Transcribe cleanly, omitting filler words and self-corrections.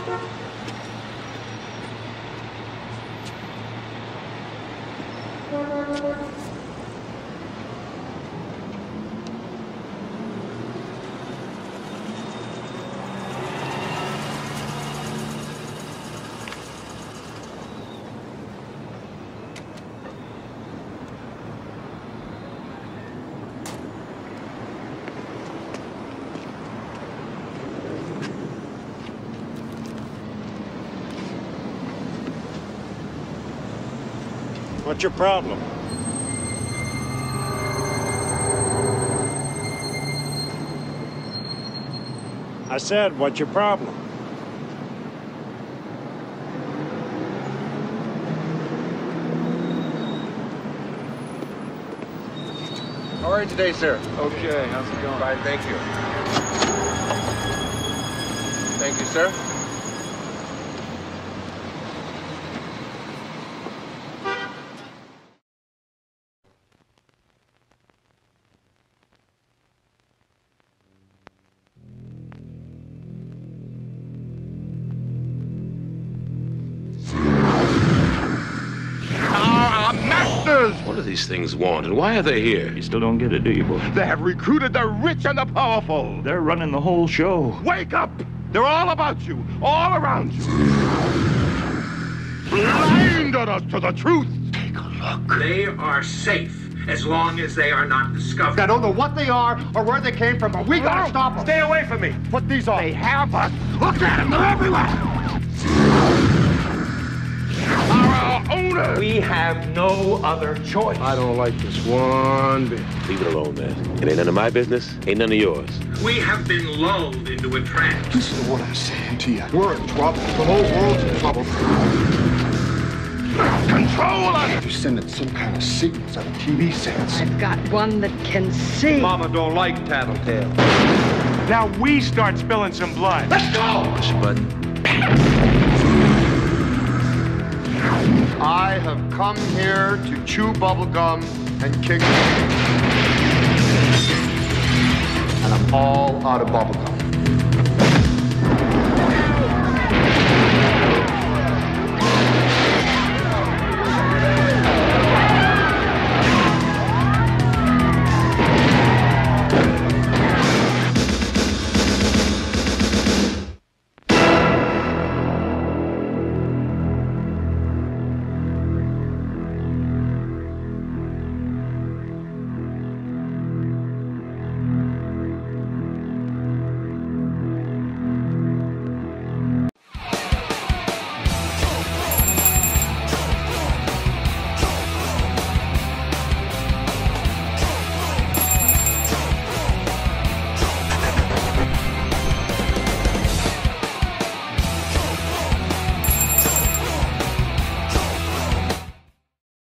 What's your problem? I said, what's your problem? How are you today, sir? Okay, how's it going? Fine, thank you. Thank you, sir. What do these things want, and why are they here? You still don't get it, do you, boy? They have recruited the rich and the powerful. They're running the whole show. Wake up! They're all about you, all around you. Blinded us to the truth. Take a look. They are safe as long as they are not discovered. I don't know what they are or where they came from, but we gotta stop them. Stay away from me. Put these on. They have us. Look at them, they're everywhere. Our owners. We have no other choice. I don't like this one bit. Leave it alone, man. It ain't none of my business, ain't none of yours. We have been lulled into a trance. Listen to what I'm saying to you. We're in trouble. The whole world's in trouble. Control us! You're sending some kind of signals out of TV sets. I've got one that can see. Mama don't like tattletale. Now we start spilling some blood. Let's go! Push a button. I have come here to chew bubblegum and kick. And I'm all out of bubblegum.